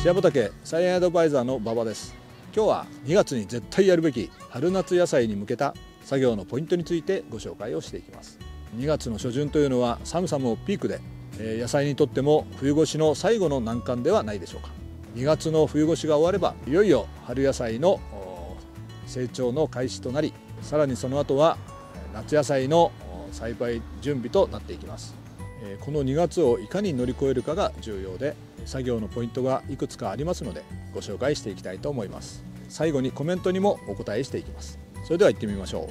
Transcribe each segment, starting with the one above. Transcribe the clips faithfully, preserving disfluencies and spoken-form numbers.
シェア畑菜園アドバイザーの馬場です。今日はにがつに絶対やるべき春夏野菜に向けた作業のポイントについてご紹介をしていきます。にがつの初旬というのは寒さもピークで、野菜にとっても冬越しの最後の難関ではないでしょうか。にがつの冬越しが終わればいよいよ春野菜の成長の開始となり、さらにその後は夏野菜の栽培準備となっていきます。このにがつをいかに乗り越えるかが重要で、作業のポイントがいくつかありますのでご紹介していきたいと思います。最後にコメントにもお答えしていきます。それでは行ってみましょ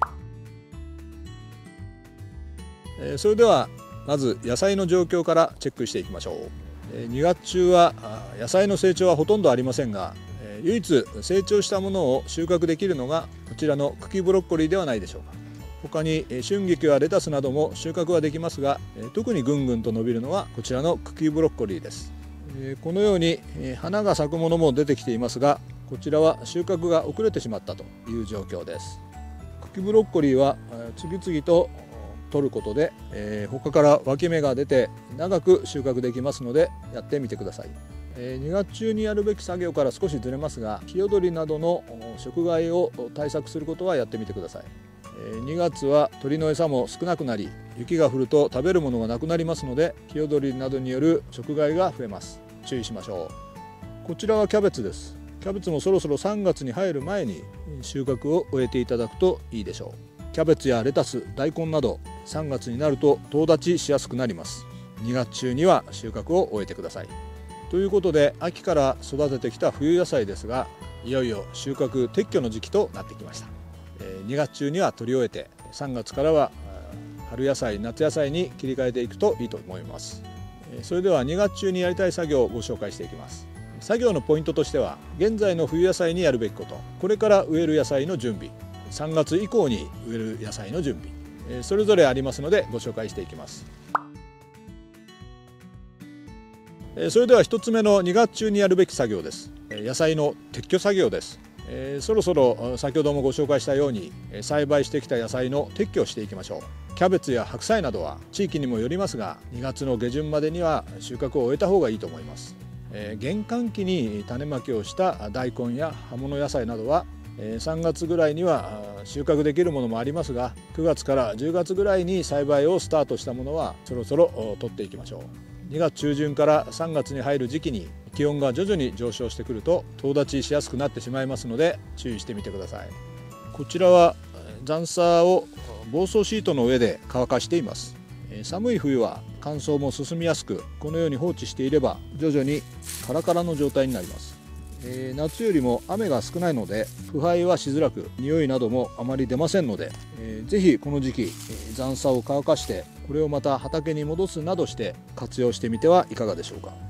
う。それではまず野菜の状況からチェックしていきましょう。にがつ中は野菜の成長はほとんどありませんが、唯一成長したものを収穫できるのがこちらの茎ブロッコリーではないでしょうか。他に春菊やレタスなども収穫はできますが、特にぐんぐんと伸びるのはこちらの茎ブロッコリーです。このように花が咲くものも出てきていますが、こちらは収穫が遅れてしまったという状況です。茎ブロッコリーは次々と取ることで、他から分け芽が出て長く収穫できますのでやってみてください。にがつ中にやるべき作業から少しずれますが、ヒヨドリなどの食害を対策することはやってみてください。にがつは鳥の餌も少なくなり、雪が降ると食べるものがなくなりますので、ヒヨドリなどによる食害が増えます。注意しましょう。こちらはキャベツです。キャベツもそろそろさんがつに入る前に収穫を終えていただくといいでしょう。キャベツやレタス、大根などさんがつになるととう立ちしやすくなります。にがつ中には収穫を終えてください。ということで、秋から育ててきた冬野菜ですが、いよいよ収穫撤去の時期となってきました。にがつ中には取り終えて、さんがつからは春野菜、夏野菜に切り替えていくといいと思います。それではにがつ中にやりたい作業をご紹介していきます。作業のポイントとしては、現在の冬野菜にやるべきこと、これから植える野菜の準備、さんがつ以降に植える野菜の準備、それぞれありますのでご紹介していきます。それではひとつめのにがつ中にやるべき作業です。野菜の撤去作業です。えー、そろそろ先ほどもご紹介したように栽培してきた野菜の撤去をしていきましょう。キャベツや白菜などは地域にもよりますが、にがつの下旬までには収穫を終えた方がいいと思います。えー、玄関期に種まきをした大根や葉物野菜などはさんがつぐらいには収穫できるものもありますが、くがつからじゅうがつぐらいに栽培をスタートしたものはそろそろ取っていきましょう。にがつ中旬からさんがつに入る時期に気温が徐々に上昇してくるととう立ちしやすくなってしまいますので注意してみてください。こちらは残砂を防草シートの上で乾かしています。寒い冬は乾燥も進みやすく、このように放置していれば徐々にカラカラの状態になります。えー、夏よりも雨が少ないので腐敗はしづらく、匂いなどもあまり出ませんので、えー、ぜひこの時期、えー、残砂を乾かしてこれをまた畑に戻すなどして活用してみてはいかがでしょうか。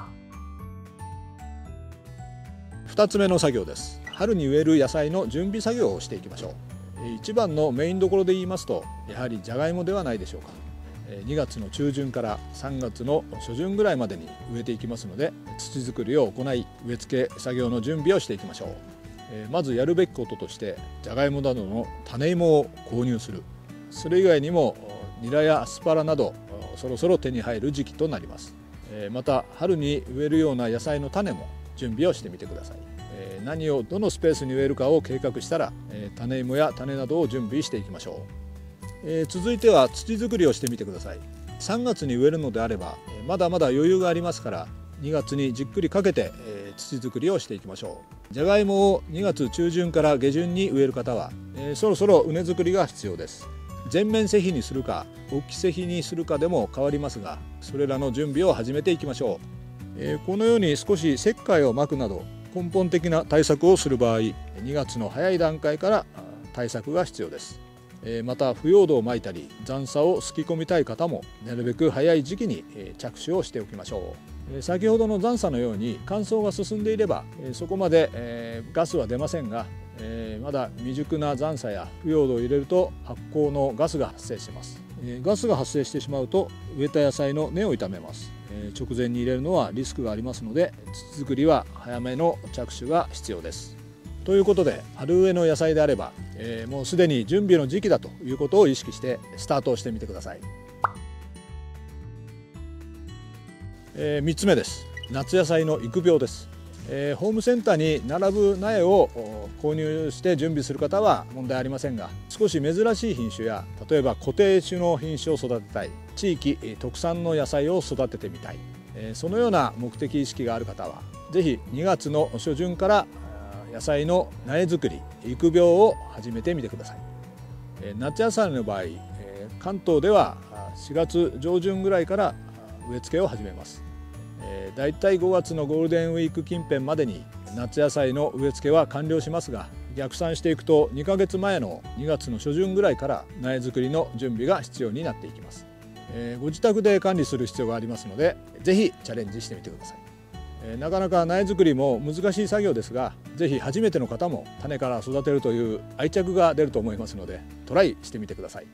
ふたつめの作業です。春に植える野菜の準備作業をしていきましょう。一番のメインどころで言いますと、やはりじゃがいもではないでしょうか。にがつの中旬からさんがつの初旬ぐらいまでに植えていきますので、土作りを行い植え付け作業の準備をしていきましょう。まずやるべきこととして、じゃがいもなどの種芋を購入する。それ以外にもニラやアスパラなどそろそろ手に入る時期となります。また春に植えるような野菜の種も準備をしてみてください。何をどのスペースに植えるかを計画したら、種芋や種などを準備していきましょう。えー、続いては土作りをしてみてください。さんがつに植えるのであればまだまだ余裕がありますから、にがつにじっくりかけて、えー、土作りをしていきましょう。じゃがいもをにがつ中旬から下旬に植える方は、えー、そろそろ畝作りが必要です。全面施肥にするか置き施肥にするかでも変わりますが、それらの準備を始めていきましょう。えー、このように少し石灰をまくなど根本的な対策をする場合、にがつの早い段階から対策が必要です。また腐葉土をまいたり残砂をすき込みたい方もなるべく早い時期に着手をしておきましょう。先ほどの残砂のように乾燥が進んでいればそこまでガスは出ませんが、まだ未熟な残砂や腐葉土を入れると発酵のガスが発生します。ガスが発生してしまうと植えた野菜の根を傷めます。直前に入れるのはリスクがありますので、土作りは早めの着手が必要です。ということで、春植えの野菜であれば、えー、もうすでに準備の時期だということを意識してスタートをしてみてください。えー、みっつめです。 夏野菜の育苗です。えー、ホームセンターに並ぶ苗を購入して準備する方は問題ありませんが、少し珍しい品種や例えば固定種の品種を育てたい、地域特産の野菜を育ててみたい、えー、そのような目的意識がある方は是非にがつの初旬から野菜の苗作り育苗を始めてみてください。えー、夏野菜の場合、えー、関東ではしがつ上旬ぐらいから植え付けを始めます。だいたいごがつのゴールデンウィーク近辺までに夏野菜の植え付けは完了しますが、逆算していくとにかげつまえのにがつの初旬ぐらいから苗作りの準備が必要になっていきます。えー、ご自宅で管理する必要がありますので、ぜひチャレンジしてみてください。えー、なかなか苗作りも難しい作業ですが、ぜひ初めての方も種から育てるという愛着が出ると思いますので、トライしてみてください。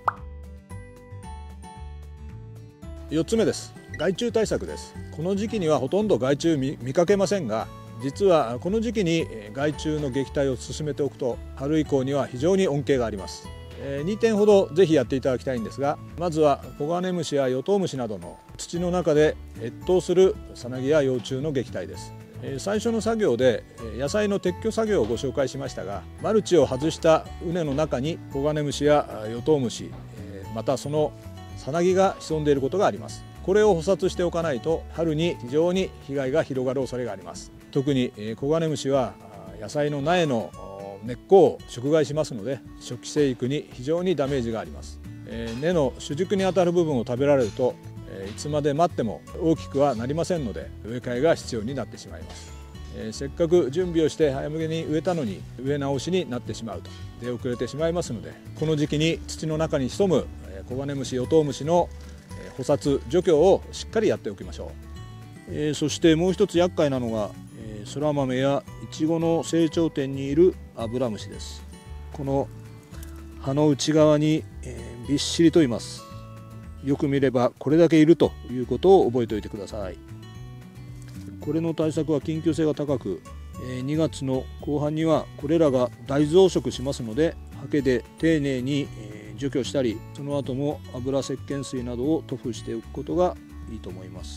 よっつめです。害虫対策です。この時期にはほとんど害虫 見, 見かけませんが、実はこの時期に害虫の撃退を進めておくと春以降には非常に恩恵があります。にてんほどぜひやっていただきたいんですが、まずはコガネムシやヨトウムシなどの土の中で越冬するサナギや幼虫の撃退です。最初の作業で野菜の撤去作業をご紹介しましたが、マルチを外した畝の中にコガネムシやヨトウムシ、またそのサナギが潜んでいることがあります。これを捕殺しておかないと春に非常に被害が広がる恐れがあります。特にコガネムシは野菜の苗の根っこを食害しますので、初期生育に非常にダメージがあります。根の主軸にあたる部分を食べられるといつまで待っても大きくはなりませんので、植え替えが必要になってしまいます。せっかく準備をして早めに植えたのに植え直しになってしまうと出遅れてしまいますので、この時期に土の中に潜むコガネムシヨトウムシの捕殺除去をしっかりやっておきましょう。えー、そしてもう一つ厄介なのが、えー、そら豆やいちごの成長点にいるアブラムシです。この葉の内側に、えー、びっしりといます。よく見ればこれだけいるということを覚えておいてください。これの対策は緊急性が高く、えー、にがつの後半にはこれらが大増殖しますので、ハケで丁寧に、えー除去したり、その後も油石鹸水などを塗布しておくことがいいと思います。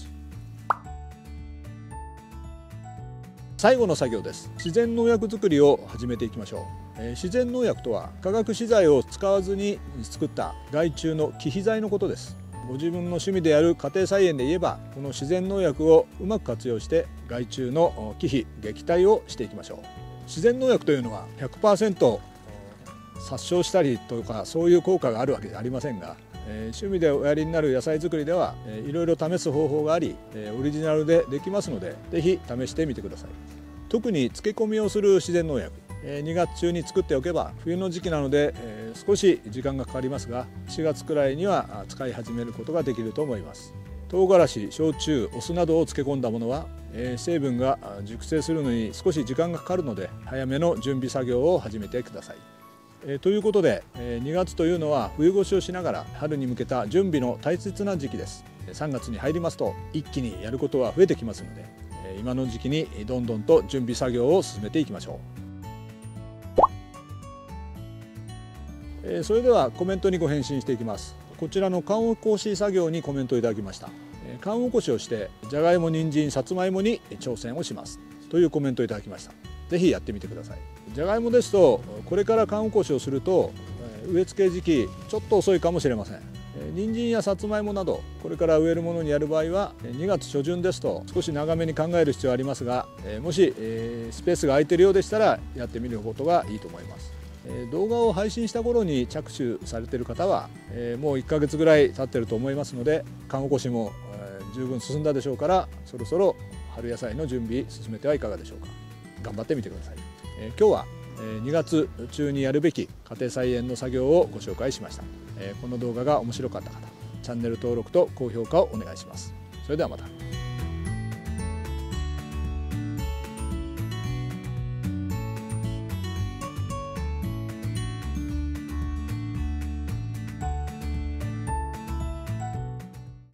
最後の作業です。自然農薬作りを始めていきましょう。えー、自然農薬とは化学資材を使わずに作った害虫の忌避剤のことです。ご自分の趣味である家庭菜園で言えば、この自然農薬をうまく活用して害虫の忌避撃退をしていきましょう。自然農薬というのは ひゃくパーセント殺傷したりとかそういう効果があるわけじゃありませんが、えー、趣味でおやりになる野菜作りでは、えー、いろいろ試す方法があり、えー、オリジナルでできますので、ぜひ試してみてください。特に漬け込みをする自然農薬、えー、にがつ中に作っておけば冬の時期なので、えー、少し時間がかかりますが、しがつくらいには使い始めることができると思います。唐辛子、焼酎、お酢などを漬け込んだものは、えー、成分が熟成するのに少し時間がかかるので、早めの準備作業を始めてください。えー、ということで、えー、にがつというのは冬越しをしながら春に向けた準備の大切な時期です。さんがつに入りますと一気にやることは増えてきますので、えー、今の時期にどんどんと準備作業を進めていきましょう。えー、それではコメントにご返信していきます。こちらの寒起こし作業にコメントいただきました。えー、寒起こしをしてじゃがいも、人参、さつまいもに挑戦をしますというコメントをいただきました。ぜひやってみてください。じゃがいもですとこれから寒起こしをすると植え付け時期ちょっと遅いかもしれません。人参やさつまいもなどこれから植えるものにやる場合はにがつ初旬ですと少し長めに考える必要はありますが、もしスペースが空いているようでしたらやってみることがいいと思います。動画を配信した頃に着手されている方はもういっかげつぐらい経っていると思いますので、寒起こしも十分進んだでしょうから、そろそろ春野菜の準備進めてはいかがでしょうか。頑張ってみてください。えー、今日はにがつ中にやるべき家庭菜園の作業をご紹介しました。えー、この動画が面白かった方、チャンネル登録と高評価をお願いします。それではまた。